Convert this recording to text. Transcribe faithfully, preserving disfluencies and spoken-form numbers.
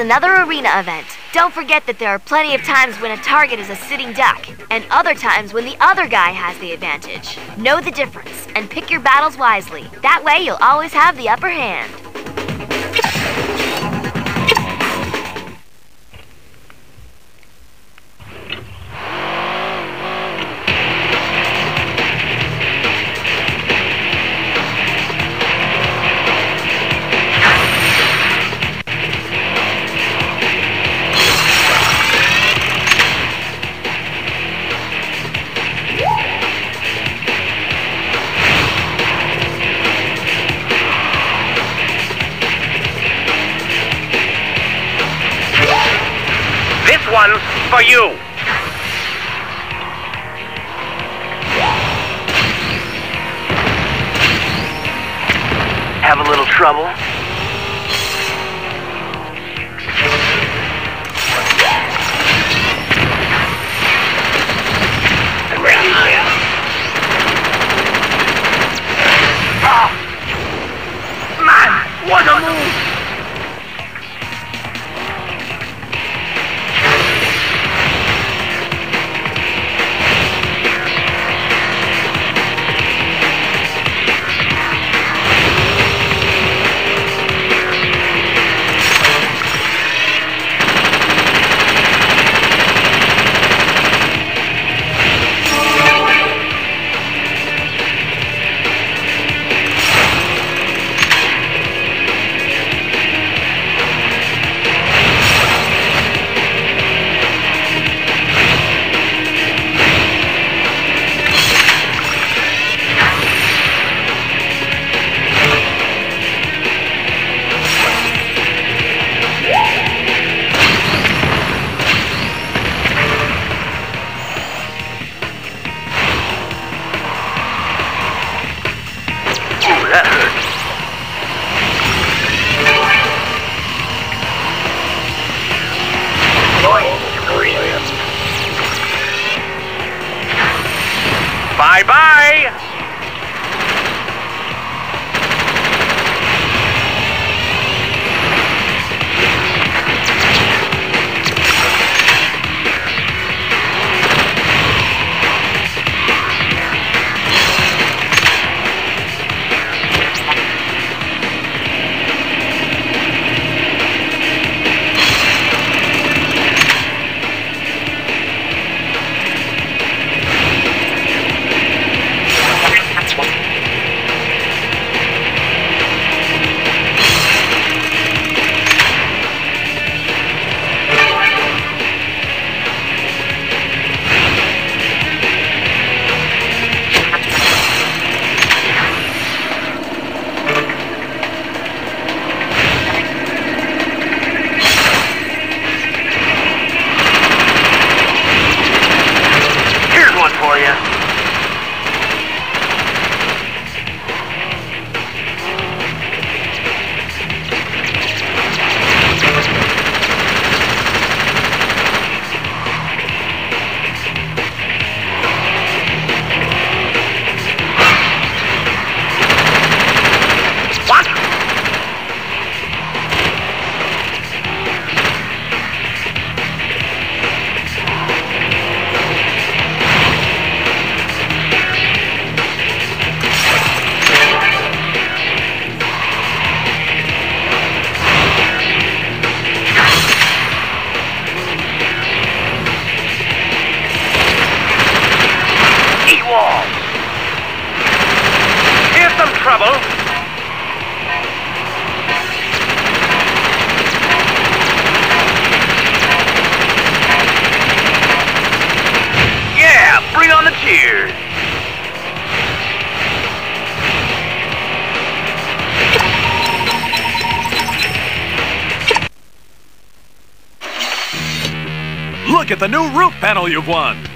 another arena event. Don't forget that there are plenty of times when a target is a sitting duck, and other times when the other guy has the advantage. Know the difference, and pick your battles wisely. That way you'll always have the upper hand. One for you. Have a little trouble? Oh, man, what a move! That hurt. Bye-bye! Here's some trouble. Yeah, bring on the cheers. Look at the new roof panel you've won.